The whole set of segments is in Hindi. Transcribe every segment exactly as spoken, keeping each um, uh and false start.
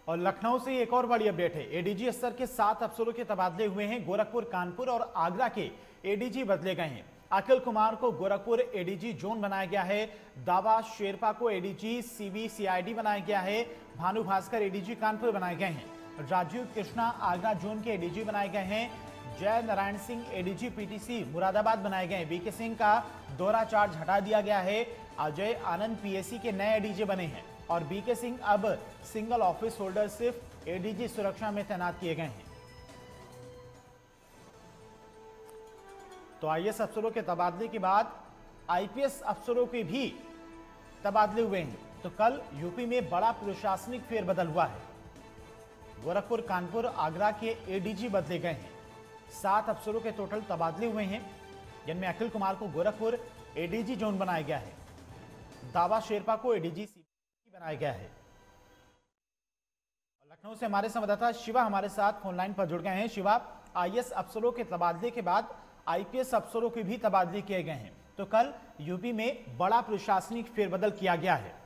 और लखनऊ से एक और बड़ी अपडेट है। एडीजी स्तर के सात अफसरों के तबादले हुए हैं। गोरखपुर, कानपुर और आगरा के एडीजी बदले गए हैं। अखिल कुमार को गोरखपुर एडीजी जोन बनाया गया है। दावा शेरपा को एडीजी सीबी सीआईडी बनाया गया है। भानु भास्कर एडीजी कानपुर बनाए गए हैं। राजीव कृष्णा आगरा जोन के एडीजी बनाए गए हैं। जय नारायण सिंह एडीजी पीटीसी मुरादाबाद बनाए गए हैं। बीके सिंह का दोहरा चार्ज हटा दिया गया है। अजय आनंद पीएसी के नए एडीजी बने हैं और बीके सिंह अब सिंगल ऑफिस होल्डर सिर्फ एडीजी सुरक्षा में तैनात किए गए हैं। तो आईएएस अफसरों के तबादले के बाद आईपीएस अफसरों के भी तबादले हुए हैं। तो कल यूपी में बड़ा प्रशासनिक फेरबदल हुआ है। गोरखपुर, कानपुर, आगरा के एडीजी बदले गए हैं। सात अफसरों के टोटल तबादले हुए हैं, जिनमें अखिल कुमार को गोरखपुर एडीजी जोन बनाया गया है। दावा शेरपा को एडीजी सीबी बनाया गया है। लखनऊ से हमारे संवाददाता शिवा हमारे साथ फोनलाइन पर जुड़ गए हैं। शिवा, आईएएस अफसरों के तबादले के बाद आईपीएस अफसरों के भी तबादले किए गए हैं। तो कल यूपी में बड़ा प्रशासनिक फेरबदल किया गया है।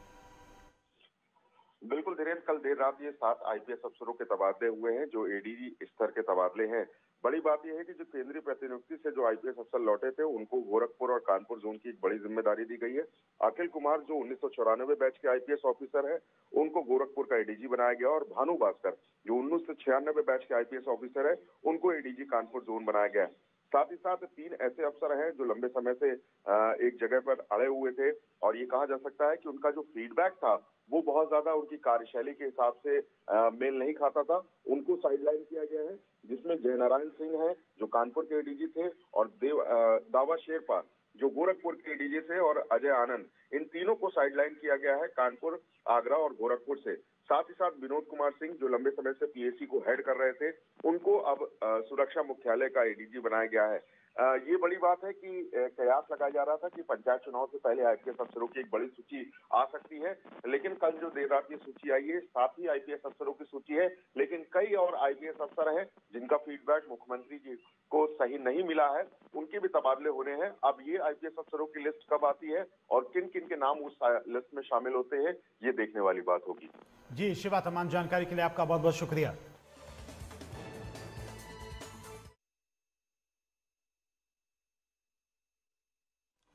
बिल्कुल धीरेन्द्र, कल देर रात ये सात आईपीएस अफसरों के तबादले हुए हैं जो एडीजी स्तर के तबादले हैं। बड़ी बात यह है कि जो केंद्रीय प्रतिनियुक्ति से जो आईपीएस अफसर लौटे थे उनको गोरखपुर और कानपुर जोन की एक बड़ी जिम्मेदारी दी गई है। अखिल कुमार जो उन्नीस सौ चौरानवे बैच के आईपीएस ऑफिसर है उनको गोरखपुर का एडीजी बनाया गया और भानु भास्कर जो उन्नीस सौ छियानवे बैच के आईपीएस ऑफिसर है उनको एडीजी कानपुर जोन बनाया गया है। साथ ही साथ तीन ऐसे अफसर हैं जो लंबे समय से एक जगह पर अड़े हुए थे और ये कहा जा सकता है कि उनका जो फीडबैक था वो बहुत ज्यादा उनकी कार्यशैली के हिसाब से मेल नहीं खाता था। उनको साइडलाइन किया गया है, जिसमें जय नारायण सिंह हैं जो कानपुर के एडीजी थे और देव दावा शेरपा जो गोरखपुर के एडीजी थे और अजय आनंद, इन तीनों को साइडलाइन किया गया है कानपुर, आगरा और गोरखपुर से। साथ ही साथ विनोद कुमार सिंह जो लंबे समय से पीएसी को हेड कर रहे थे उनको अब सुरक्षा मुख्यालय का एडीजी बनाया गया है। आ, ये बड़ी बात है कि कयास लगाया जा रहा था कि पंचायत चुनाव से पहले आईपीएस अफसरों की एक बड़ी सूची आ सकती है, लेकिन कल जो देर रात ये सूची आई है साथ ही आईपीएस अफसरों की सूची है, लेकिन कई और आईपीएस अफसर हैं जिनका फीडबैक मुख्यमंत्री जी को सही नहीं मिला है, उनके भी तबादले होने हैं। अब ये आईपीएस अफसरों की लिस्ट कब आती है और किन किन के नाम उस लिस्ट में शामिल होते हैं, ये देखने वाली बात होगी। जी शिवा, तमाम जानकारी के लिए आपका बहुत बहुत शुक्रिया।